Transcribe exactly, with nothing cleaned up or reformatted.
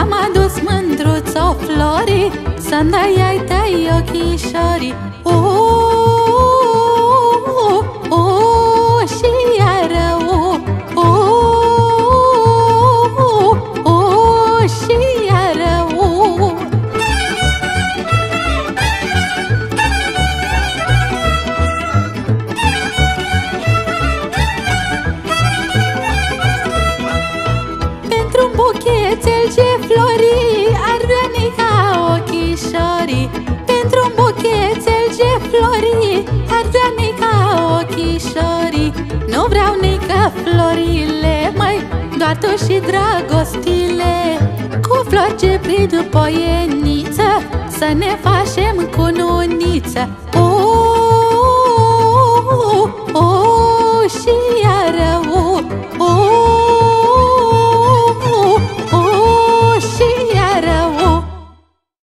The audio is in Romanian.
Ți-am adus mândruțo florii, să-mi dai ai tăi ochișorii. O, o, o, și iară o, o, o, o, și iară o. Pentru-un buchețel ce flori ar veni ca ochișorii. Pentru-un buchețel ce flori ar veni ca ochișorii. Nu vreau nică florile, măi, doar tu și dragostile. Cu flori ce prind poieniță, să ne facem cununiță. O, o, o, și iară o.